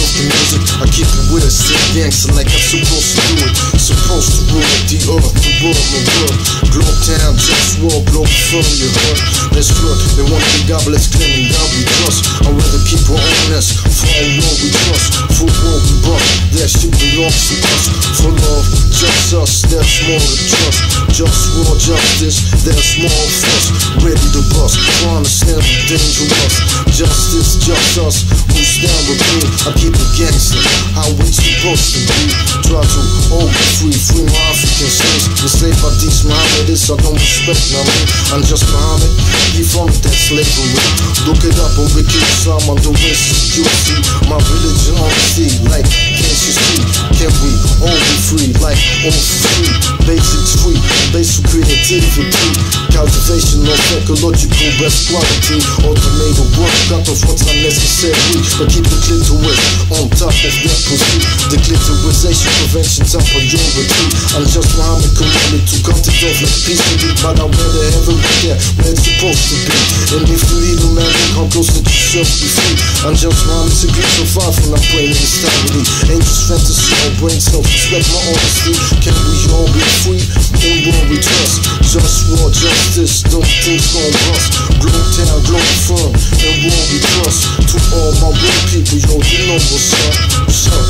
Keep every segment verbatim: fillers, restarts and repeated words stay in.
of the music, I keep it with it, still gangster like I'm supposed to do it. Supposed to rule the earth, the world, the world. Globetown, JustWar, Globalfirm, you heard? That's good, they wanna be godless, claiming God we trust. I'd rather keep our honest, for our world we trust. For world we bust, that shit belongs to us. For love, just us, there's more to trust. Just war, justice, there's more of us. Ready to bust, honest and dangerous. Justice, just us, who stand with me. I keep it gangster, how we supposed to be. Try to all be free, free my African slaves. Enslaved by these Mohammedists, I don't respect, I mean, I'm just Muhammad, he from that slavery. Look it up on Wiki Islam on the wrist, you see my religion on the sea. Like, can't you see, can we all be free? Like, all free, basics free, basic creativity, cultivation of ecological best quality, automated work, cut off what's unnecessary, but keep the clitoris on top of that pussy. The clitorisation prevention top priority. I'm just Muhammad commanded to cut it off like peace to be, but I rather have it right there where it's supposed to be. And if you need a man, then come close, let yourself be free. I'm just Muhammad to get survive when I'm praying in stability. Ain't just fantasy, no brain self, respect my honesty. Can we all be free? In what we trust. Just war, justice, don't things gon' bust. Globetown, Globalfirm, and what we trust. To all my real people, yo, you know what's up, what's up.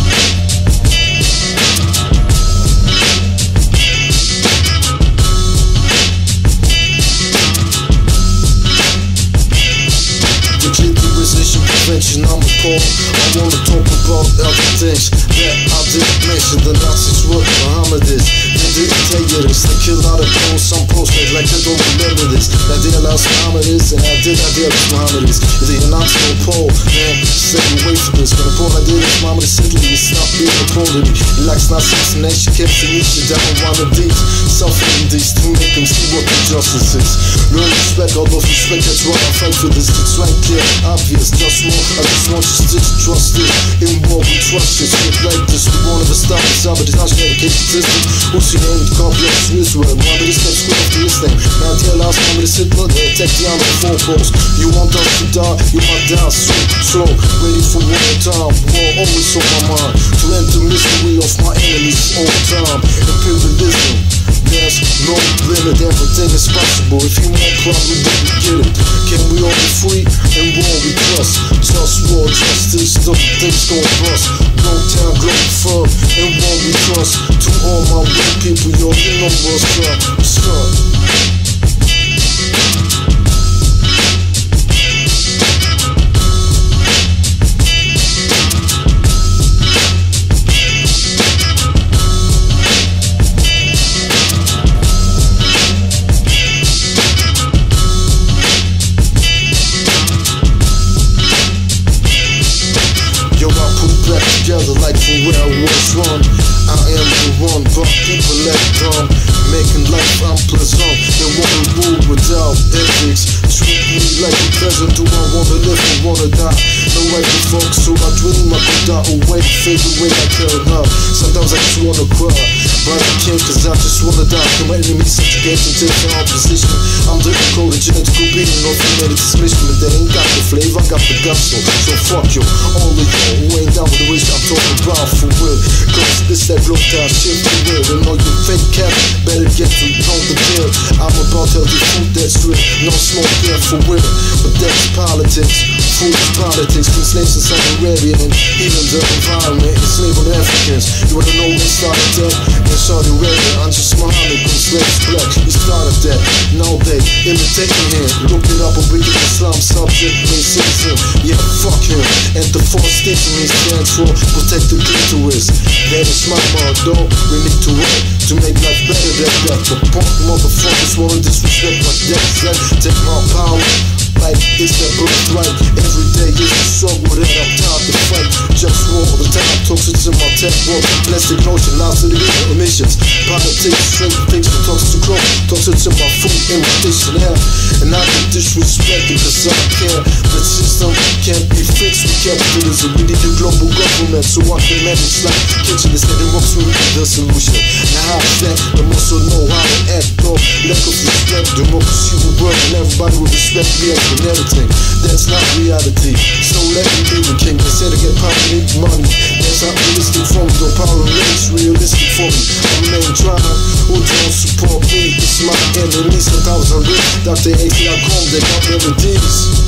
Prevention, I'm appalled. I wanna talk about other things that I didn't mention. The Nazis were Mohammedists. They didn't tell you this. They kill out of posts, some posts made like they don't remember this. I idealized Mohammedists and I did idealize Mohammedists. If they announce no poll, man, stay away from this. When the poll idealist Mohammed simply is not being a poll to me. He likes Nazis and she kept to meet you down one of these. Suffering these to make them see what the justice is. Learn respect, all those respect, that's why I fight for this. It's right clear, obvious, just more. I just want you to trust it. In what we trust it. Shit like this, we won't ever stop it. Sabotage, dedication system. Who's your name? Complex Israel. One of this steps, go after this thing. Now tell us, one of this Hitler, they attack the army four posts. You want us to die, you might die soon. Slow, ready for war time. War always on my mind. To end the misery of my enemies all the time. Imperialism. There's no limit, everything is possible. If you want problem, then we get it. Can we all be free and war we trust? Just war, justice, don't things gon' bust. Globetown, Globalfirm, and war we trust. To all my real people, yo, you know what's up, what's up. Together like from where I was run. I am the one, but people let dumb. Making life unpleasant. They wanna rule without ethics. Treat me like a peasant. Do I wanna live or wanna die? No right to fuck, so I dream I could die away. Fade away like hell now. Sometimes I just wanna cry, but I can't cause I just wanna die. Can my enemies subjugate and take their opposition? I'm the encoded genetical being of humanity's mission. But they ain't got the flavor, I got the gospel. So fuck you, all of you who ain't down with the race I'm talking about for real. Cause this that Globetown shit for real. And all you fake cats better get to know the deal. I'm about healthy food that's real. No smoke there for real. But that's politics. Food is politics. From slaves in Saudi Arabia and even the environment. Enslaving Africans. You wanna know who started that? In Saudi Arabia, I'm just Muhammad. When slaves black, he started that. Now they imitating him. Look it up on Wiki Islam subject racism. Yeah, fuck him. And the fourth station he stands for protect the clitoris. That is my motto. We need to work to make life better than that. But punk motherfuckers wanna disrespect my death. Take my power like it's that birthright. Every day is a struggle that I'm tired to fight. Just war all the time. Toxins in my tech world. Plastic notion, lies to the emissions. Politics, straight things to talks to grow. Toxins in my food, imitation air. And I can disrespect it cause I care. The system can't be fixed with capitalism. We need a global government so I can manage like kitchen. It's getting works with the solution. Now how is that? They also know how to act though. Lack of respect, democracy will work and everybody will respect me and everything. That's not reality. So let me be the king. They said to get power, need money. That's idealistic from the power makes realistic for me. I remain trying, who don't support me? It's my enemies, a thousand rich. Doctor A P dot com, they got melodies.